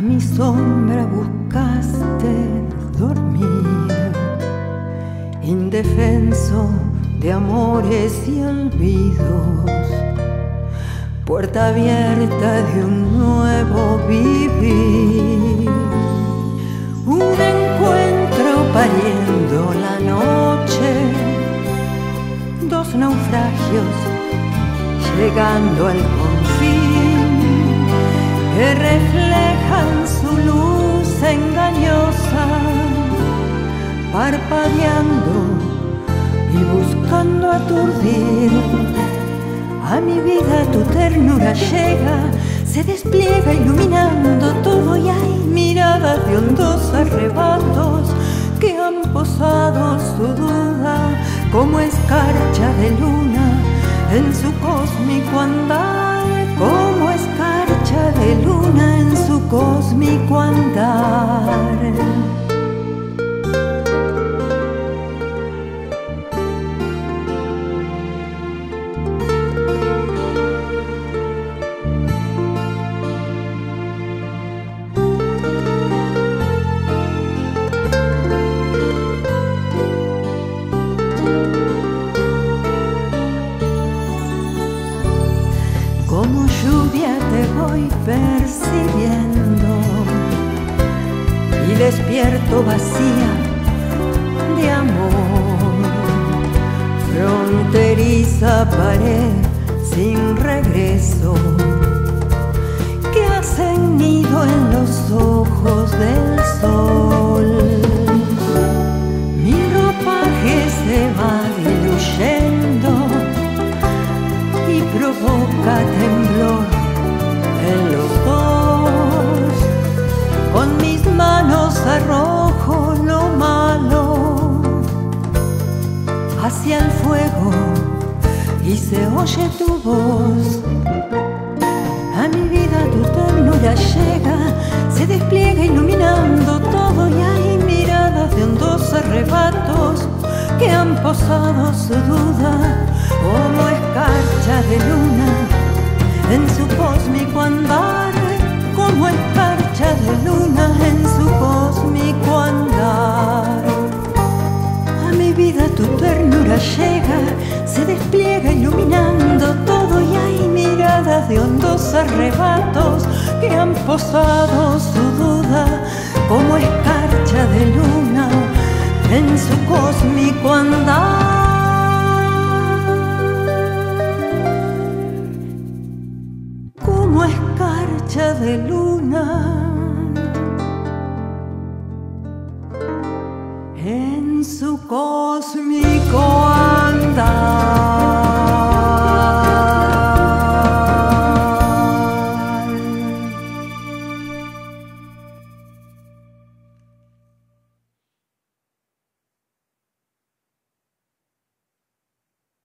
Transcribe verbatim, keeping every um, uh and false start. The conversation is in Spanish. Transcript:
A mi sombra buscaste dormir, indefenso de amores y olvidos, puerta abierta de un nuevo vivir. Un encuentro pariendo la noche, dos naufragios llegando al confín, que reflejan su luz engañosa, parpadeando y buscando aturdir. A mi vida tu ternura llega, se despliega iluminando todo, y hay miradas de hondos arrebatos que han posado su duda como escarcha de luna en su cósmico andar, como escarcha de luna en su cósmico andar. Como lluvia te voy percibiendo y despierto vacía de amor, fronteriza pared sin regreso que hacen nido en los ojos del sol. Mi ropaje se va diluyendo y provoca temblor en los dos. Con mis manos arrojo lo malo hacia el fuego y se oye tu voz. A mi vida tu ternura llega, se despliega iluminando todo, y hay miradas de hondos arrebatos que han posado su duda como escarcha de luna en su cósmico andar, como escarcha de luna en su cósmico andar. A mi vida tu ternura llega, se despliega iluminando todo, y hay miradas de hondos arrebatos que han posado su duda como escarcha de luna en su cósmico andar. Como escarcha de luna en su cósmico andar.